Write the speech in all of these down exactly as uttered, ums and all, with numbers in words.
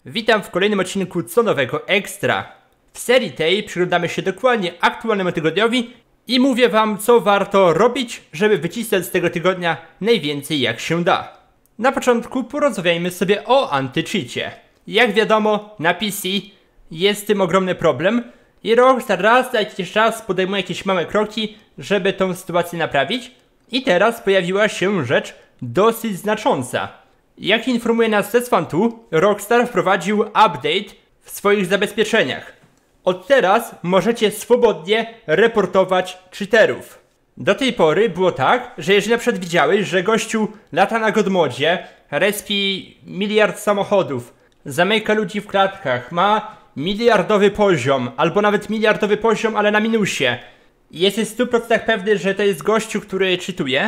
Witam w kolejnym odcinku Co Nowego Ekstra. W serii tej przyglądamy się dokładnie aktualnemu tygodniowi i mówię wam, co warto robić, żeby wycisnąć z tego tygodnia najwięcej jak się da. Na początku porozmawiajmy sobie o antycheacie. Jak wiadomo, na P C jest z tym ogromny problem i Rockstar raz na jakiś czas podejmuje jakieś małe kroki, żeby tą sytuację naprawić. I teraz pojawiła się rzecz dosyć znacząca. Jak informuje nas Tesfantu, Rockstar wprowadził update w swoich zabezpieczeniach. Od teraz możecie swobodnie reportować cheaterów. Do tej pory było tak, że jeżeli na przykład widziałeś, że gościu lata na godmodzie, respi miliard samochodów, zamyka ludzi w klatkach, ma miliardowy poziom, albo nawet miliardowy poziom, ale na minusie, i jesteś w stu procentach pewny, że to jest gościu, który cheatuje,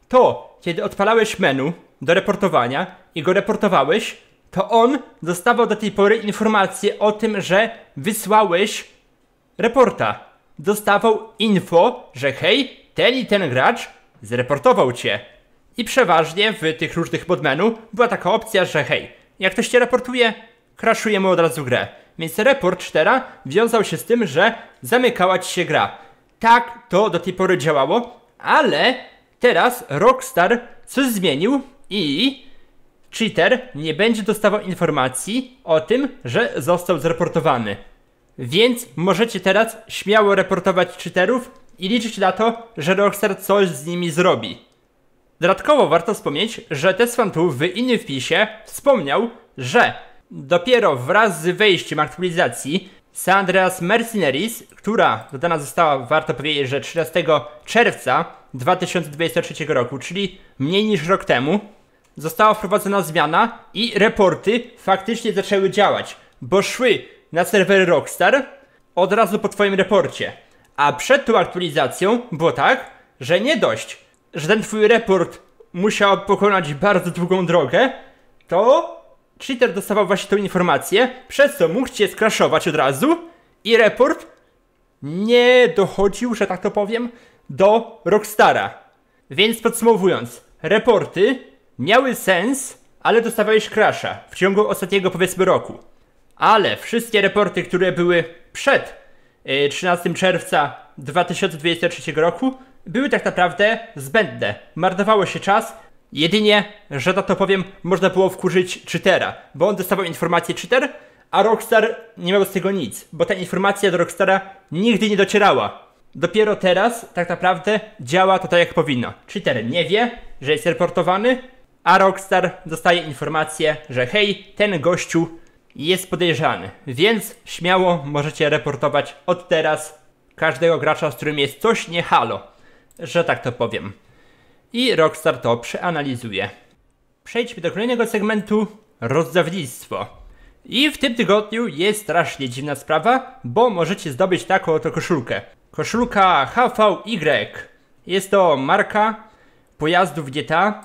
to kiedy odpalałeś menu do reportowania i go reportowałeś, to on dostawał do tej pory informację o tym, że wysłałeś reporta. Dostawał info, że hej, ten i ten gracz zreportował cię. I przeważnie w tych różnych podmenu była taka opcja, że hej, jak ktoś cię reportuje, crashujemy od razu grę. Więc report cheatera wiązał się z tym, że zamykała ci się gra. Tak to do tej pory działało, ale teraz Rockstar coś zmienił i cheater nie będzie dostawał informacji o tym, że został zreportowany. Więc możecie teraz śmiało reportować cheaterów i liczyć na to, że Rockstar coś z nimi zrobi. Dodatkowo warto wspomnieć, że Tesfantu w innym wpisie wspomniał, że dopiero wraz z wejściem aktualizacji San Andreas Mercenaries, która dodana została, warto powiedzieć, że trzynastego czerwca dwa tysiące dwudziestego trzeciego roku, czyli mniej niż rok temu, została wprowadzona zmiana i reporty faktycznie zaczęły działać, bo szły na serwery Rockstar od razu po twoim reporcie. A przed tą aktualizacją było tak, że nie dość, że ten twój report musiał pokonać bardzo długą drogę, to cheater dostawał właśnie tą informację, przez co mógł cię skraszować od razu i report nie dochodził, że tak to powiem, do Rockstara. Więc podsumowując, reporty miały sens, ale dostawałeś crasha w ciągu ostatniego, powiedzmy, roku. Ale wszystkie reporty, które były przed yy, trzynastego czerwca dwa tysiące dwudziestego trzeciego roku, były tak naprawdę zbędne. Marnowało się czas. Jedynie, że tak to powiem, można było wkurzyć cheatera, bo on dostawał informację cheater, a Rockstar nie miał z tego nic, bo ta informacja do Rockstara nigdy nie docierała. Dopiero teraz tak naprawdę działa to tak jak powinno. Cheater nie wie, że jest reportowany, a Rockstar dostaje informację, że hej, ten gościu jest podejrzany, więc śmiało możecie reportować od teraz każdego gracza, z którym jest coś nie halo, że tak to powiem. I Rockstar to przeanalizuje. Przejdźmy do kolejnego segmentu, rozdawnictwo. I w tym tygodniu jest strasznie dziwna sprawa, bo możecie zdobyć taką oto koszulkę. Koszulka H V Y. Jest to marka pojazdów G T A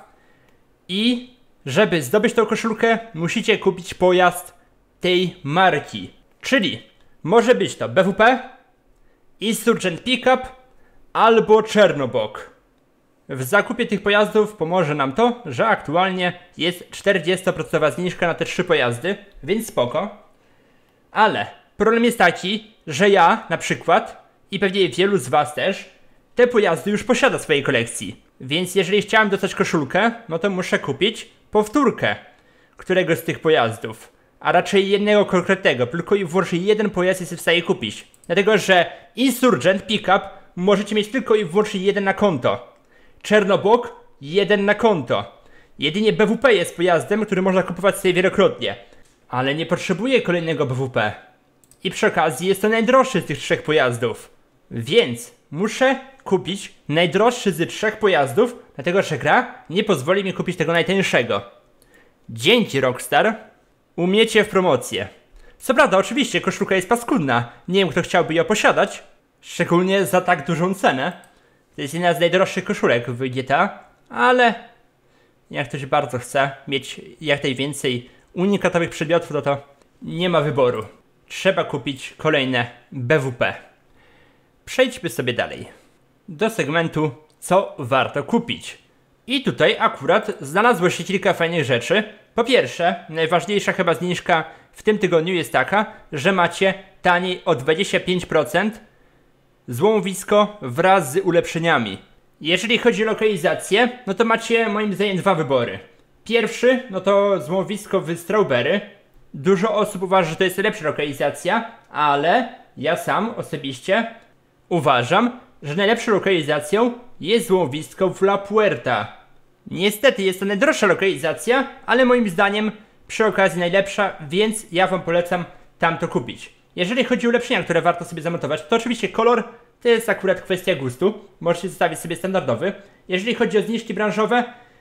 i żeby zdobyć tą koszulkę, musicie kupić pojazd tej marki. Czyli może być to B W P, Insurgent Pickup albo Chernobog. W zakupie tych pojazdów pomoże nam to, że aktualnie jest czterdziestoprocentowa zniżka na te trzy pojazdy, więc spoko. Ale problem jest taki, że ja na przykład, i pewnie wielu z was też, te pojazdy już posiada w swojej kolekcji. Więc jeżeli chciałem dostać koszulkę, no to muszę kupić powtórkę któregoś z tych pojazdów. A raczej jednego konkretnego, tylko i wyłącznie jeden pojazd jest w stanie kupić. Dlatego, że Insurgent Pickup możecie mieć tylko i wyłącznie jeden na konto. Chernobog jeden na konto. Jedynie B W P jest pojazdem, który można kupować sobie wielokrotnie. Ale nie potrzebuję kolejnego B W P. I przy okazji jest to najdroższy z tych trzech pojazdów. Więc muszę kupić najdroższy z trzech pojazdów, dlatego że gra nie pozwoli mi kupić tego najtańszego. Dzięki Rockstar umiecie w promocję. Co prawda, oczywiście koszulka jest paskudna. Nie wiem, kto chciałby ją posiadać. Szczególnie za tak dużą cenę. To jest jedna z najdroższych koszulek w G T A, ale jak ktoś bardzo chce mieć jak najwięcej unikatowych przedmiotów, no to nie ma wyboru. Trzeba kupić kolejne B W P. Przejdźmy sobie dalej do segmentu co warto kupić. I tutaj akurat znalazło się kilka fajnych rzeczy, Po pierwsze, najważniejsza chyba zniżka w tym tygodniu jest taka, że macie taniej o dwadzieścia pięć procent złomowisko wraz z ulepszeniami. Jeżeli chodzi o lokalizację, no to macie moim zdaniem dwa wybory. Pierwszy, no to złomowisko w Strawberry. Dużo osób uważa, że to jest lepsza lokalizacja, ale ja sam osobiście uważam, że najlepszą lokalizacją jest złomowisko w La Puerta. Niestety jest to najdroższa lokalizacja, ale moim zdaniem przy okazji najlepsza, więc ja wam polecam tam to kupić. Jeżeli chodzi o ulepszenia, które warto sobie zanotować, to oczywiście kolor to jest akurat kwestia gustu. Możecie zostawić sobie standardowy. Jeżeli chodzi o zniżki branżowe,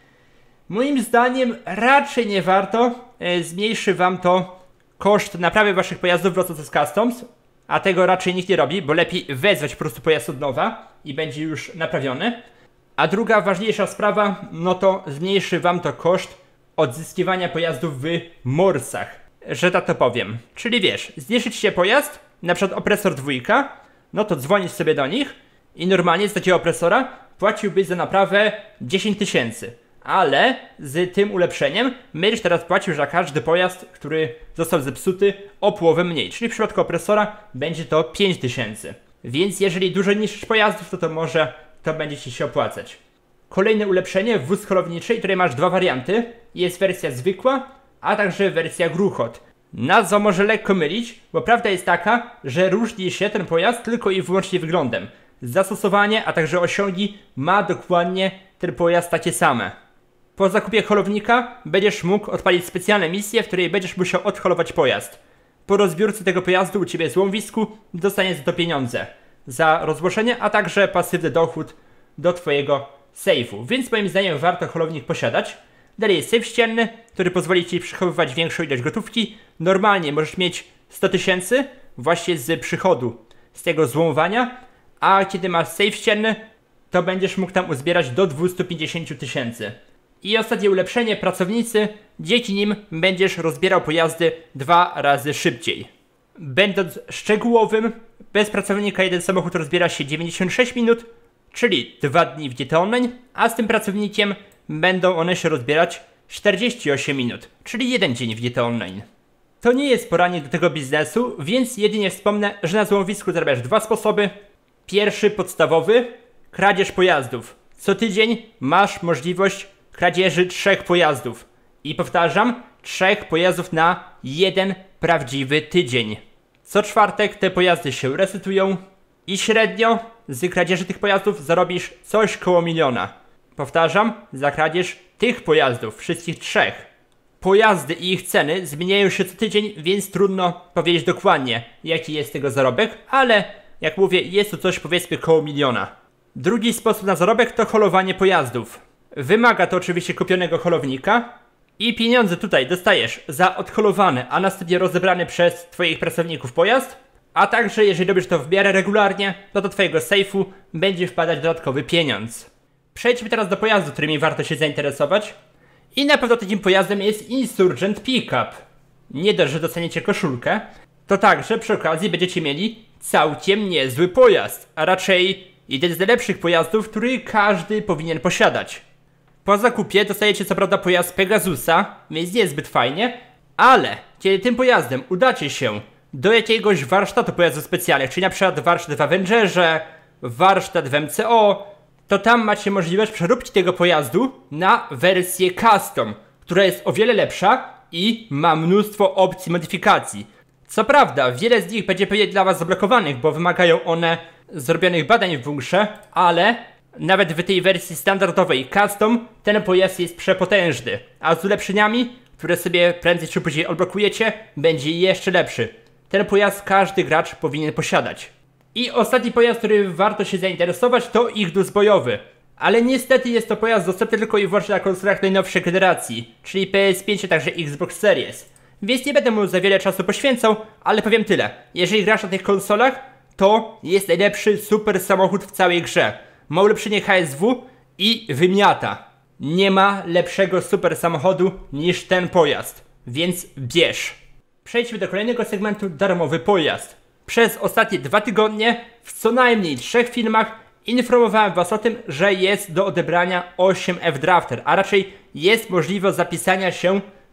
moim zdaniem raczej nie warto. E, zmniejszy wam to koszt naprawy waszych pojazdów wraz z Customs, a tego raczej nikt nie robi, bo lepiej wezwać po prostu pojazd od nowa i będzie już naprawiony. A druga ważniejsza sprawa, no to zmniejszy wam to koszt odzyskiwania pojazdów w morsach, że tak to powiem. Czyli wiesz, zniszczyć się pojazd, na przykład opresor dwójka, no to dzwonisz sobie do nich i normalnie z takiego opresora płaciłbyś za naprawę dziesięć tysięcy. Ale z tym ulepszeniem będziesz teraz płacił za każdy pojazd, który został zepsuty, o połowę mniej. Czyli w przypadku opresora będzie to pięć tysięcy. Więc jeżeli dużo niszczysz pojazdów, to to może to będzie ci się opłacać. Kolejne ulepszenie, wóz holowniczy, której masz dwa warianty. Jest wersja zwykła, a także wersja gruchot. Nazwa może lekko mylić, bo prawda jest taka, że różni się ten pojazd tylko i wyłącznie wyglądem. Zastosowanie, a także osiągi ma dokładnie ten pojazd takie same. Po zakupie holownika będziesz mógł odpalić specjalne misje, w której będziesz musiał odholować pojazd. Po rozbiórce tego pojazdu u ciebie w złomowisku dostaniesz za to pieniądze za rozgłoszenie, a także pasywny dochód do twojego sejfu. Więc moim zdaniem warto holownik posiadać. Dalej jest sejf ścienny, który pozwoli ci przechowywać większą ilość gotówki. Normalnie możesz mieć sto tysięcy właśnie z przychodu, z tego złomowania, a kiedy masz sejf ścienny, to będziesz mógł tam uzbierać do dwieście pięćdziesiąt tysięcy. I ostatnie ulepszenie, pracownicy, dzięki nim będziesz rozbierał pojazdy dwa razy szybciej. Będąc szczegółowym, bez pracownika jeden samochód rozbiera się dziewięćdziesiąt sześć minut, czyli dwa dni w G T Online, a z tym pracownikiem będą one się rozbierać czterdzieści osiem minut, czyli jeden dzień w G T Online. To nie jest poranek do tego biznesu, więc jedynie wspomnę, że na złomowisku zarabiasz dwa sposoby. Pierwszy, podstawowy, kradzież pojazdów. Co tydzień masz możliwość kradzieży trzech pojazdów. I powtarzam, trzech pojazdów na jeden prawdziwy tydzień. Co czwartek te pojazdy się resetują i średnio z kradzieży tych pojazdów zarobisz coś koło miliona. Powtarzam, za kradzież tych pojazdów, wszystkich trzech. Pojazdy i ich ceny zmieniają się co tydzień, więc trudno powiedzieć dokładnie, jaki jest tego zarobek, ale jak mówię, jest to coś powiedzmy koło miliona. Drugi sposób na zarobek to holowanie pojazdów. Wymaga to oczywiście kupionego holownika i pieniądze tutaj dostajesz za odholowany, a następnie rozebrany przez twoich pracowników pojazd, a także jeżeli robisz to w miarę regularnie, to do twojego sejfu będzie wpadać dodatkowy pieniądz. Przejdźmy teraz do pojazdu, którymi warto się zainteresować. I na pewno takim pojazdem jest Insurgent Pickup. Nie dość, że dostaniecie koszulkę, to także przy okazji będziecie mieli całkiem niezły pojazd, a raczej jeden z najlepszych pojazdów, który każdy powinien posiadać. Po zakupie dostajecie co prawda pojazd Pegasusa, więc niezbyt fajnie, ale kiedy tym pojazdem udacie się do jakiegoś warsztatu pojazdów specjalnych, czyli na przykład warsztat w Avengerze, warsztat w M C O, to tam macie możliwość przeróbki tego pojazdu na wersję custom, która jest o wiele lepsza i ma mnóstwo opcji modyfikacji. Co prawda, wiele z nich będzie pewnie dla was zablokowanych, bo wymagają one zrobionych badań w bunkrze, ale nawet w tej wersji standardowej custom ten pojazd jest przepotężny, a z ulepszeniami, które sobie prędzej czy później odblokujecie, będzie jeszcze lepszy. Ten pojazd każdy gracz powinien posiadać. I ostatni pojazd, który warto się zainteresować, to Ignus bojowy. Ale niestety jest to pojazd dostępny tylko i wyłącznie na konsolach najnowszej generacji, czyli P S pięć, a także Xbox Series. Więc nie będę mu za wiele czasu poświęcał, ale powiem tyle. Jeżeli grasz na tych konsolach, to jest najlepszy super samochód w całej grze. Ma ulepszenie H S W i wymiata. Nie ma lepszego super samochodu niż ten pojazd, więc bierz. Przejdźmy do kolejnego segmentu, darmowy pojazd. Przez ostatnie dwa tygodnie w co najmniej trzech filmach informowałem was o tym, że jest do odebrania osiem F Drafter, a raczej jest możliwość zapisania się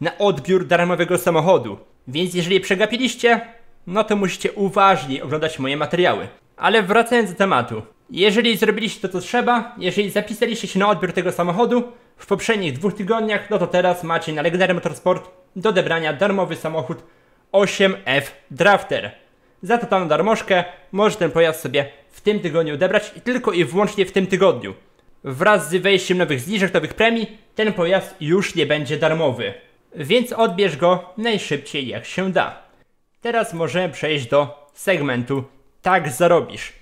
na odbiór darmowego samochodu. Więc jeżeli przegapiliście, no to musicie uważnie oglądać moje materiały. Ale wracając do tematu. Jeżeli zrobiliście to co trzeba, jeżeli zapisaliście się na odbiór tego samochodu w poprzednich dwóch tygodniach, no to teraz macie na Legendary Motorsport do odebrania darmowy samochód osiem F Drafter. Za totalną darmożkę możesz ten pojazd sobie w tym tygodniu odebrać i tylko i wyłącznie w tym tygodniu. Wraz z wejściem nowych zniżek, nowych premii, ten pojazd już nie będzie darmowy. Więc odbierz go najszybciej jak się da. Teraz możemy przejść do segmentu Tak zarobisz.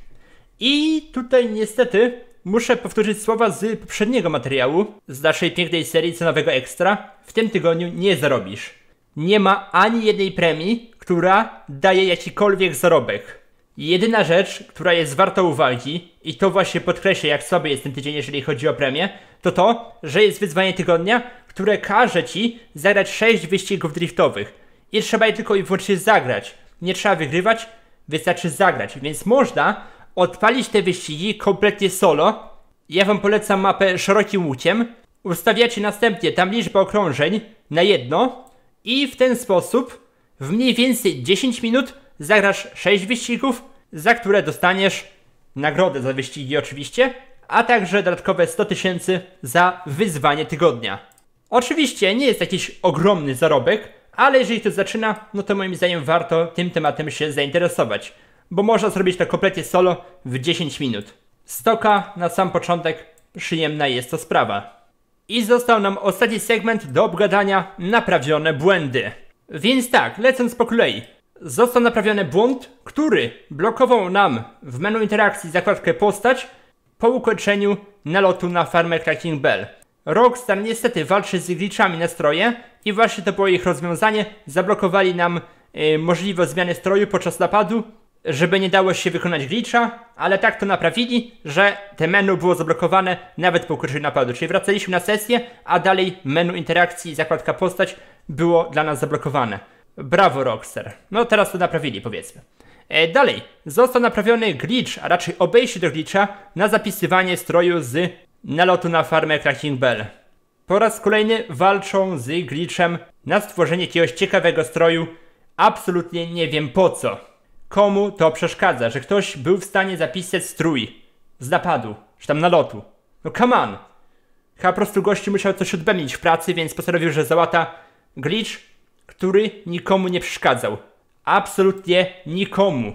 I tutaj niestety muszę powtórzyć słowa z poprzedniego materiału, z naszej pięknej serii cenowego ekstra. W tym tygodniu nie zarobisz. Nie ma ani jednej premii, która daje jakikolwiek zarobek. Jedyna rzecz, która jest warta uwagi, i to właśnie podkreślę, jak słaby jest ten tydzień, jeżeli chodzi o premię, to to, że jest wyzwanie tygodnia, które każe ci zagrać sześć wyścigów driftowych. I trzeba je tylko i wyłącznie zagrać. Nie trzeba wygrywać, wystarczy zagrać. Więc można odpalić te wyścigi kompletnie solo. Ja wam polecam mapę szerokim łukiem. Ustawiacie następnie tam liczbę okrążeń na jedno i w ten sposób w mniej więcej dziesięć minut zagrasz sześć wyścigów, za które dostaniesz nagrodę za wyścigi oczywiście, a także dodatkowe sto tysięcy za wyzwanie tygodnia. Oczywiście nie jest jakiś ogromny zarobek, ale jeżeli to zaczyna, no to moim zdaniem warto tym tematem się zainteresować, bo można zrobić to kompletnie solo w dziesięć minut. Stoka na sam początek, przyjemna jest to sprawa. I został nam ostatni segment do obgadania: naprawione błędy. Więc tak, lecąc po kolei. Został naprawiony błąd, który blokował nam w menu interakcji zakładkę postać po ukończeniu nalotu na farmę Cracking Bell. Rockstar niestety walczy z glitchami na stroje i właśnie to było ich rozwiązanie. Zablokowali nam yy, możliwość zmiany stroju podczas napadu, żeby nie dało się wykonać glitcha, ale tak to naprawili, że te menu było zablokowane nawet po ukończeniu napadu. Czyli wracaliśmy na sesję, a dalej menu interakcji i zakładka postać było dla nas zablokowane. Brawo Rockstar. No teraz to naprawili, powiedzmy. E, dalej, został naprawiony glitch, a raczej obejście do glitcha na zapisywanie stroju z nalotu na farmę Cracking Bell. Po raz kolejny walczą z glitchem na stworzenie jakiegoś ciekawego stroju. Absolutnie nie wiem po co. Komu to przeszkadza, że ktoś był w stanie zapisać strój z napadu, czy tam nalotu. No come on. Chyba po prostu gościu musiał coś odbębnić w pracy, więc postanowił, że załata glitch, który nikomu nie przeszkadzał. Absolutnie nikomu.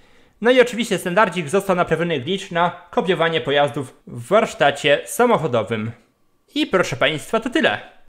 No i oczywiście standardzik został naprawiony glitch na kopiowanie pojazdów w warsztacie samochodowym. I proszę Państwa, to tyle.